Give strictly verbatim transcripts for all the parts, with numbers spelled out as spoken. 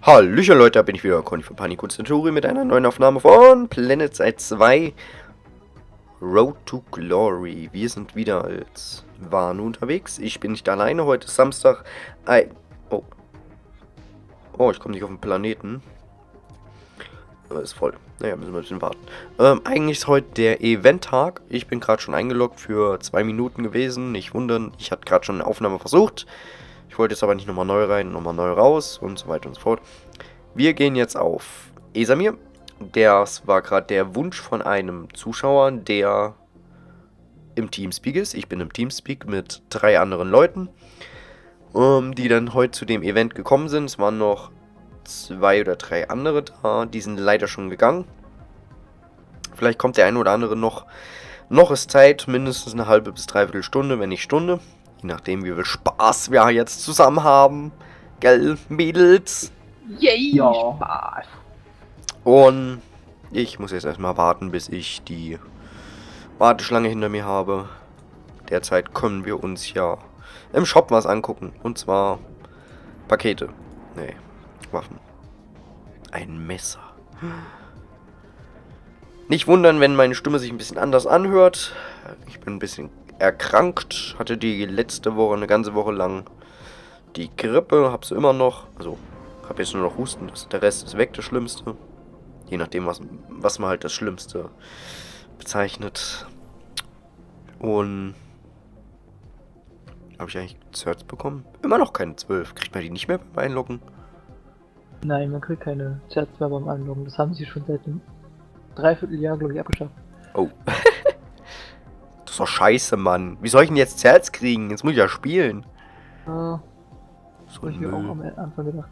Hallöchen Leute, da bin ich wieder, Conny von Panico Centuri mit einer neuen Aufnahme von PlanetSide zwei Road to Glory. Wir sind wieder als Wano unterwegs. Ich bin nicht alleine, heute ist Samstag. Ei, oh. Oh, ich komme nicht auf den Planeten. Aber ist voll. Naja, müssen wir ein bisschen warten. Ähm, eigentlich ist heute der Event-Tag. Ich bin gerade schon eingeloggt für zwei Minuten gewesen. Nicht wundern, ich hatte gerade schon eine Aufnahme versucht. Ich wollte jetzt aber nicht nochmal neu rein, nochmal neu raus und so weiter und so fort. Wir gehen jetzt auf Esamir. Das war gerade der Wunsch von einem Zuschauer, der im Teamspeak ist. Ich bin im Teamspeak mit drei anderen Leuten, ähm, die dann heute zu dem Event gekommen sind. Es waren noch zwei oder drei andere da, die sind leider schon gegangen. Vielleicht kommt der eine oder andere noch. Noch ist Zeit, mindestens eine halbe bis dreiviertel Stunde, wenn nicht Stunde. Je nachdem, wie viel Spaß wir jetzt zusammen haben. Gell, Mädels? Yay, Ja. Spaß. Und ich muss jetzt erstmal warten, bis ich die Warteschlange hinter mir habe. Derzeit können wir uns ja im Shop was angucken. Und zwar Pakete. Nee, Waffen. Ein Messer. Nicht wundern, wenn meine Stimme sich ein bisschen anders anhört. Ich bin ein bisschen erkrankt. Hatte die letzte Woche, eine ganze Woche lang die Grippe. Hab sie immer noch. Also, habe jetzt nur noch Husten. Das, der Rest ist weg, das Schlimmste. Je nachdem, was, was man halt das Schlimmste bezeichnet. Und habe ich eigentlich Certs bekommen? Immer noch keine zwölf. Kriegt man die nicht mehr beim Einloggen? Nein, man kriegt keine Chats mehr beim Anloggen. Das haben sie schon seit einem Dreivierteljahr, glaube ich, abgeschafft. Oh. Das ist doch scheiße, Mann. Wie soll ich denn jetzt Certs kriegen? Jetzt muss ich ja spielen. Ah, So habe ich mir Müll. auch am Anfang gedacht.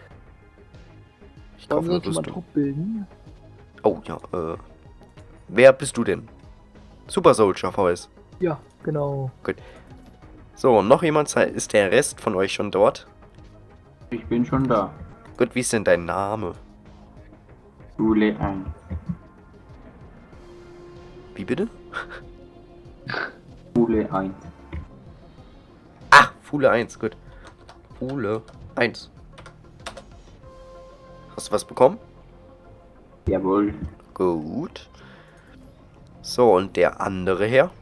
Ich Wollen kaufe wir eine uns mal Rüstung. Trupp bilden? Oh, ja, äh. Wer bist du denn? Super Soldier V S. Ja, genau. So, und noch jemand? Ist der Rest von euch schon dort? Ich bin schon da. Gut, wie ist denn dein Name? Schule ein. Wie bitte? Schule ein. Ah, Fule eins, gut. Fule eins. Hast du was bekommen? Jawohl. Gut. So, und der andere Herr?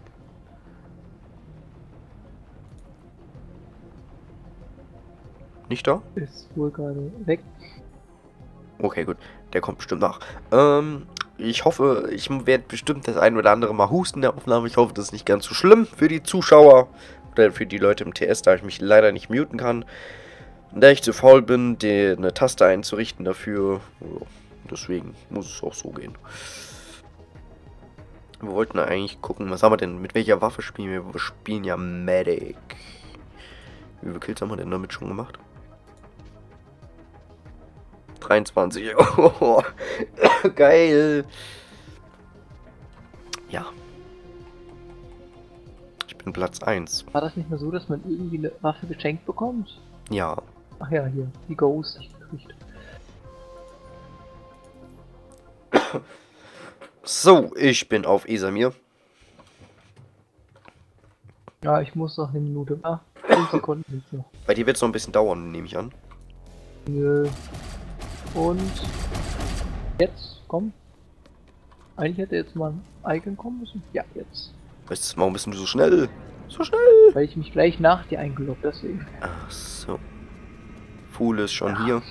Nicht da? Ist wohl gerade weg. Okay, gut. Der kommt bestimmt nach. Ähm, ich hoffe, ich werde bestimmt das ein oder andere Mal husten in der Aufnahme. Ich hoffe, das ist nicht ganz so schlimm für die Zuschauer. Oder für die Leute im T S, da ich mich leider nicht muten kann. Da ich zu faul bin, die, eine Taste einzurichten dafür. Ja, deswegen muss es auch so gehen. Wir wollten eigentlich gucken, was haben wir denn? Mit welcher Waffe spielen wir? Wir spielen ja Medic. Wie viele Kills haben wir denn damit schon gemacht? dreiundzwanzig. Oh, geil. Ja. Ich bin Platz eins. War das nicht mehr so, dass man irgendwie eine Waffe geschenkt bekommt? Ja. Ach ja, hier. Die Ghost hab ich gekriegt. So, ich bin auf Esamir. Ja, ich muss noch eine Minute. Ah, fünf Sekunden sind noch. Bei dir wird es noch ein bisschen dauern, nehme ich an. Nö. Und jetzt, komm. Eigentlich hätte jetzt mal ein Icon kommen müssen. Ja, jetzt. Weißt du, warum bist du so schnell? So schnell. Weil ich mich gleich nach dir eingeloggt, deswegen. Ach so. Fule ist schon hier.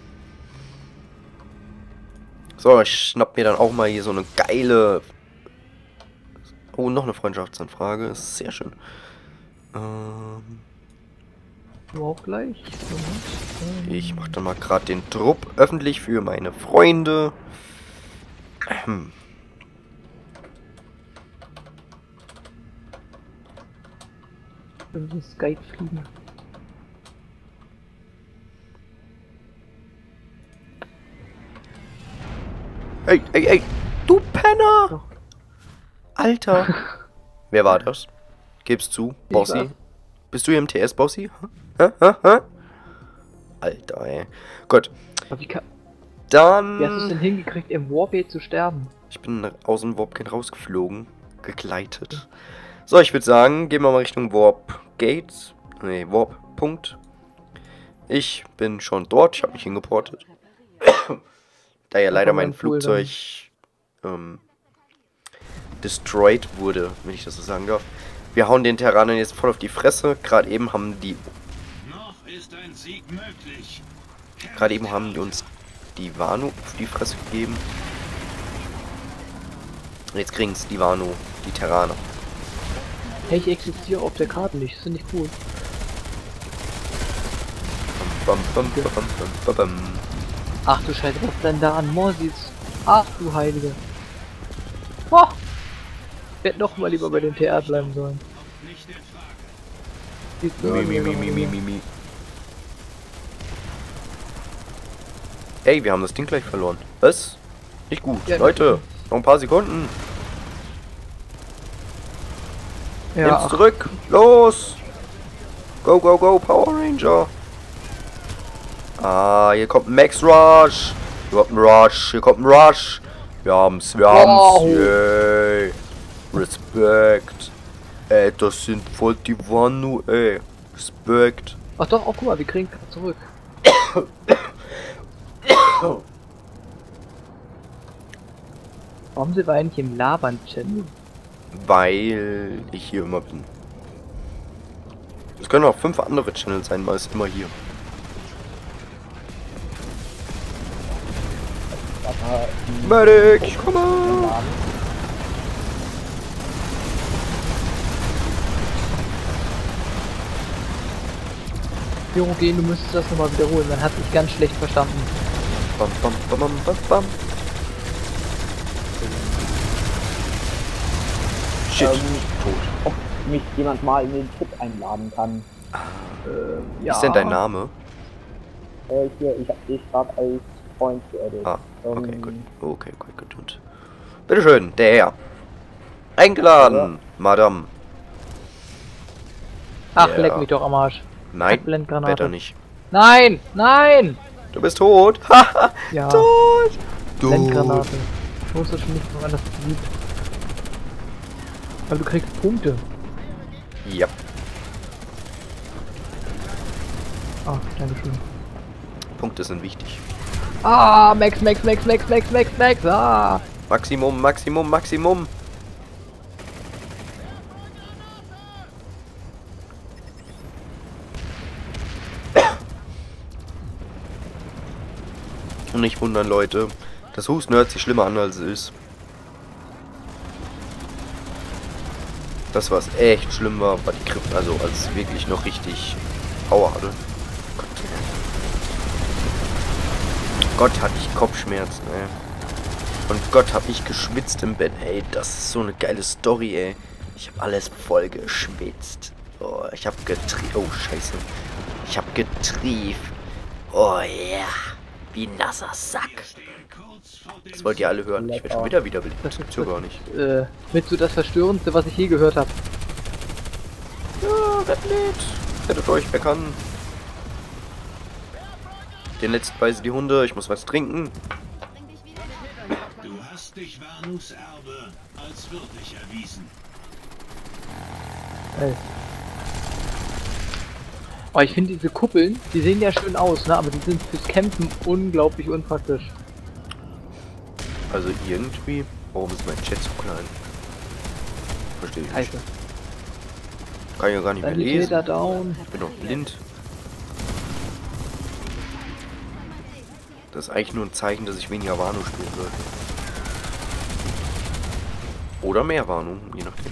So, ich schnapp mir dann auch mal hier so eine geile... Oh, noch eine Freundschaftsanfrage. Ist sehr schön. Ähm... Du auch gleich. Moment. Ich mache dann mal gerade den Trupp öffentlich für meine Freunde. Ahem. Ähm, das Skype fliegen. Ey, ey, ey! Du Penner! Doch. Alter! Wer war das? Gib's zu, Ich Bossy. war's. Bist du hier im T S, Bossy? Hä? Hä? Hä? Alter, ey. Gut. Aber wie, kann, Dann... wie hast du es denn hingekriegt, im Warbait zu sterben? Ich bin aus dem Warp-Gate rausgeflogen. Gegleitet. So, ich würde sagen, gehen wir mal Richtung Warp Gates. Nee, Warp-Punkt. Ich bin schon dort, ich habe mich hingeportet. Da ja leider mein Flugzeug ähm, destroyed wurde, wenn ich das so sagen darf. Wir hauen den Terranern jetzt voll auf die Fresse. Gerade eben haben die... Gerade eben haben die uns die Wano auf die Fresse gegeben. Jetzt kriegen es die Wano, die Terraner. Hey, ich existiere auf der Karte nicht, das finde ich cool. Bam, bam, bam, bam, bam, bam. Ach du Scheiße, was denn da an Morsis? Ach du Heilige. Boah! Ich hätte noch mal lieber bei den T R bleiben sollen. Mi, mi, mi, mi, mi, mi, mi. Ey, wir haben das Ding gleich verloren. Was? Nicht gut. Ja, Leute, noch ein paar Sekunden. Ja, Nimm's zurück. Los! Go, go, go, Power Ranger. Ah, hier kommt ein Max Rush. Hier kommt ein Rush. Hier kommt ein Rush. Wir haben's, wir wow. haben's. Yay. Respekt. Ey, das sind voll die Wanu, ey. Respekt. Ach doch, oh, guck mal, wir kriegen zurück. Warum sind wir eigentlich im Labern-Channel? Weil ich hier immer bin. Es können auch fünf andere Channels sein, weil es immer hier. Medic, ich komme! Pyrogen, du müsstest das nochmal wiederholen, man hat dich ganz schlecht verstanden. Bam, bam, bam, bam, bam, bam. Shit, ähm, tot. Ob mich jemand mal in den Chat einladen kann. Ah, äh, wie ja. ist denn dein Name? Äh, hier, ich hab dich gerade als Freund geaddet. Ah, okay, ähm, gut. Okay, gut, gut, gut. Bitteschön, der Herr. Eingeladen, ja. Madame. Ach, yeah. Leck mich doch am Arsch. Nein, besser nicht. Nein, nein! Du bist tot. Haha, ja. Tot. Blendgranate. Ich wusste schon nicht, woran das liegt. Weil du kriegst Punkte. Ja. Ah, danke schön. Punkte sind wichtig. Ah, Max, Max, Max, Max, Max, Max, Max, ah! Maximum, Maximum, Maximum. Und nicht wundern, Leute. Das Husten hört sich schlimmer an, als es ist. Das, was echt schlimm war, war die Grippe. Also, als es wirklich noch richtig Power hatte. Gott, Gott hatte ich Kopfschmerzen, ey. Und Gott, hab ich geschwitzt im Bett. Ey, das ist so eine geile Story, ey. Ich habe alles voll geschwitzt. Oh, ich hab getrieft. Oh, scheiße. Ich hab getrieft. Oh, ja. Yeah. Wie ein nasser Sack. Das wollt ihr alle hören. Ich werde schon wieder wiederbelebt. Das gibt's ja gar nicht. Äh, mit so das Verstörendste, was ich je gehört habe. Ja, wird nicht. Hättet euch bekannt. Den letzten beißen die Hunde. Ich muss was trinken. Du hast dich Wanus Erbe als würdig erwiesen. Hey. Oh, ich finde diese Kuppeln, die sehen ja schön aus, ne? Aber die sind fürs Campen unglaublich unpraktisch. Also irgendwie... Warum ist mein Chat so klein? Verstehe ich nicht. Kann ich ja gar nicht mehr lesen. Down. Ich bin noch blind. Das ist eigentlich nur ein Zeichen, dass ich weniger Warnung spielen soll. Oder mehr Warnung, je nachdem.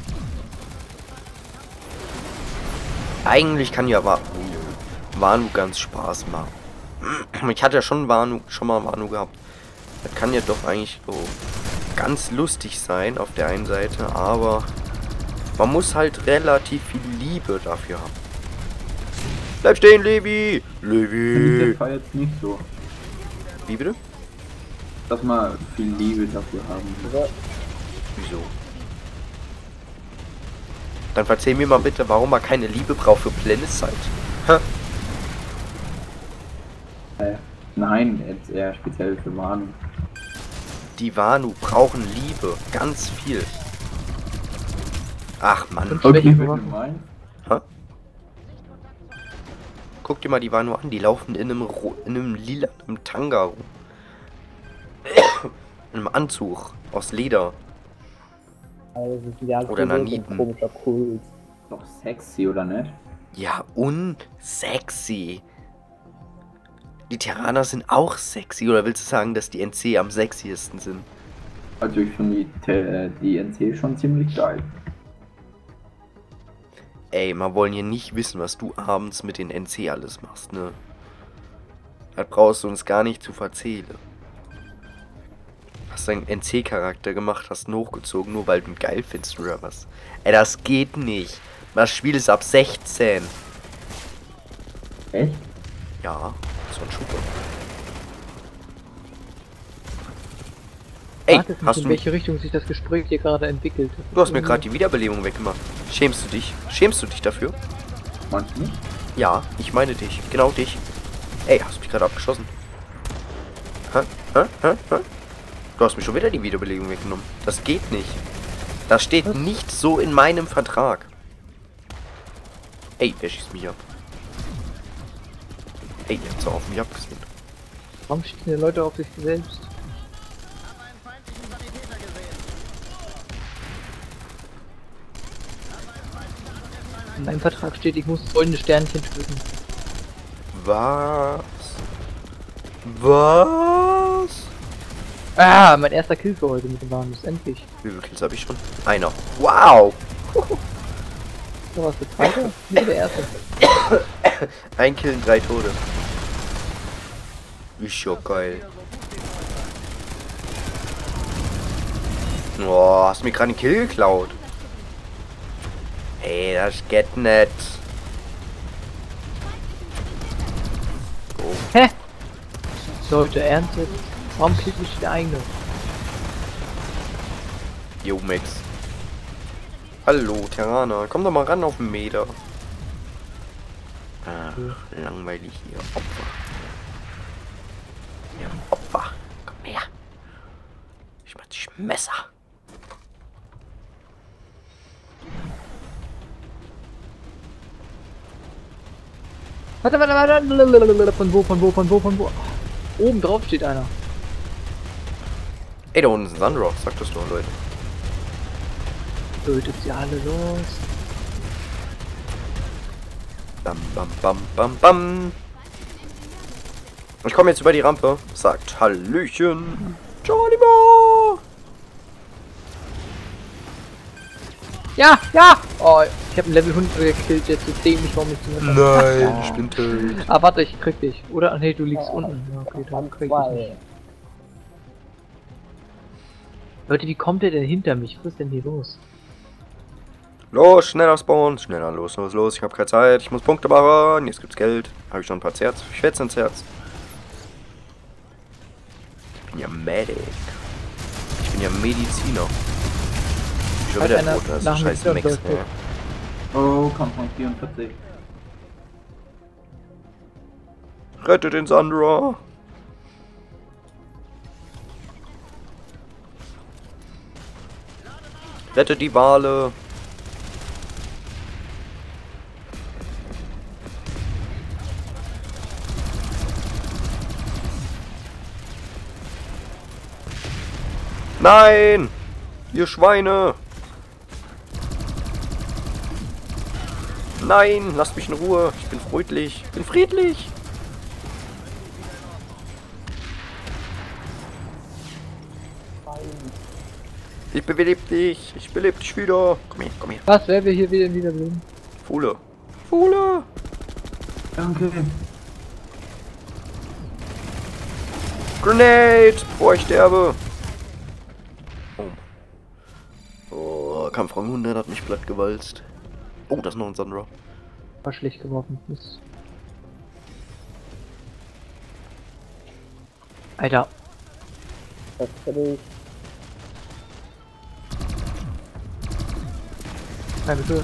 Eigentlich kann ja Wa Wanu ganz Spaß machen. Ich hatte ja schon Wanu, schon mal Wanu gehabt. Das kann ja doch eigentlich so ganz lustig sein auf der einen Seite, aber man muss halt relativ viel Liebe dafür haben. Bleib stehen, Levi! Levi! Das war jetzt nicht so. Wie bitte? Dass man viel Liebe dafür haben muss. Wieso? Dann erzähl mir mal bitte, warum man keine Liebe braucht für Planetside. Hä? Äh, nein, jetzt eher speziell für Wanu. Die Wanu brauchen Liebe. Ganz viel. Ach Mann. Okay, bitte mal. Hä? Guck dir dir mal die Wano an. Die laufen in einem, Ro in einem lila einem Tanga rum. In einem Anzug aus Leder. Also, das ist ja Oder ein Naniten. komischer Kult. Doch sexy, oder nicht? Ja, unsexy. Die Terraner sind auch sexy. Oder willst du sagen, dass die N C am sexiesten sind? Also ich finde die, äh, die N C schon ziemlich geil. Ey, wir wollen hier nicht wissen, was du abends mit den N C alles machst, ne? Das brauchst du uns gar nicht zu verzählen. Hast deinen N C-Charakter gemacht, hast ihn hochgezogen, nur weil du ihn geil findest oder was? Ey, das geht nicht. Das Spiel ist ab sechzehn. Echt? Ja, so ein Shooter. Ey, Warte, hast in du... welche Richtung sich das Gespräch hier gerade entwickelt. Du hast mir gerade die Wiederbelebung weggemacht. Schämst du dich? Schämst du dich dafür? Manchmal nicht? Ja, ich meine dich. Genau dich. Ey, hast du mich gerade abgeschossen? Hä? Hä? Hä? Hä? Du hast mir schon wieder die Wiederbelebung weggenommen. Das geht nicht. Das steht Was? nicht so in meinem Vertrag. Ey, wer schießt mich ab? Ey, ihr habt so auf mich abgesehen. Warum schießen die Leute auf sich selbst? In meinem Vertrag steht, ich muss goldene Sternchen töten. Was? Was? Ah, mein erster Kill für heute mit dem Warnus, endlich. Wie viele Kills habe ich schon? Einer. Wow! So, was der zweite? Nee, der erste. Ein Kill und drei Tode. Ist ja geil. Oh, hast du mir gerade einen Kill geklaut? Ey, das geht nicht. Oh. Hä? Leute, ernsthaft? Warum killt mich der eigene? Jo, Max. Hallo, Terraner. Komm doch mal ran auf den Meter. Ach, langweilig hier. Opfer. Ja, Opfer. Komm her. Ich mach dich Messer. Warte, warte, warte. Von wo, von wo, von wo, von wo? Oben drauf steht einer. Ey, da unten ist ein Sunrock, sagt das doch, Leute. Tötet sie alle los. Bam, bam, bam, bam, bam. Ich komme jetzt über die Rampe. Sagt Hallöchen. Geronimo. Ja, ja! Oh, ich habe ein Level hundert gekillt, jetzt ist dämlich, warum ich zu Nein, ich bin tot. Ah, warte, ich krieg dich. Oder? Ach nee, du liegst unten. Ja, okay, dann krieg ich dich nicht. Leute, wie kommt der denn hinter mich? Was ist denn hier los? Los, schneller spawnen. Schneller, los, los, los. Ich habe keine Zeit. Ich muss Punkte machen. Jetzt gibt's Geld. Habe ich schon ein paar Zerz. Ich schätze ins Herz. Ich bin ja Medic. Ich bin ja Mediziner. Schon Hat wieder einer tot, das ist nach ein mir scheiß geklappt, Max, Leute. ey. Oh, Kampfmann vierundvierzig. Rette den Sandra. Rette die Wale. Nein! Ihr Schweine! Nein, lasst mich in Ruhe. Ich bin freundlich. Ich bin friedlich. Ich beleb dich. Ich beleb dich wieder. Komm her, komm her. Was, wer wir hier wieder wiedersehen? Fuhle. Fuhle. Danke. Grenade, bevor ich sterbe. Oh. Oh, Kampfrang hundert hat mich platt gewalzt. Oh, das ist noch ein Sandra. War schlecht geworfen. Mist. Alter. Das will ich. Nein, bitte.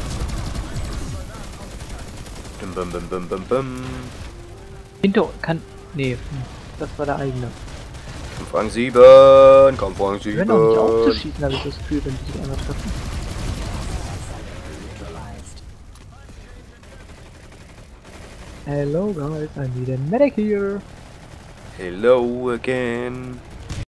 Bim, bim, bim, bim, bim, bim. Hinter kann. Nee, hm, das war der eigene. Kampfrang sieben. Kampfrang Die hören auch nicht auf zu sieben. schießen, habe ich das Gefühl, wenn die sich einmal treffen. Hello guys, I need a medic here. Hello again.